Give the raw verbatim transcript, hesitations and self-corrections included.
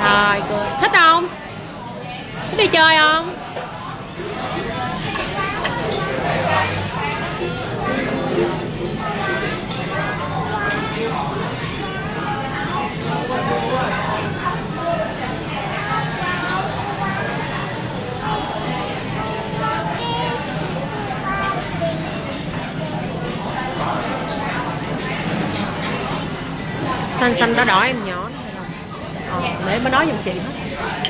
Rồi, cười. Thích không? Thích đi chơi không? Xanh xanh đỏ đỏ em nhỏ. Ờ, để mới nói giùm chị hết.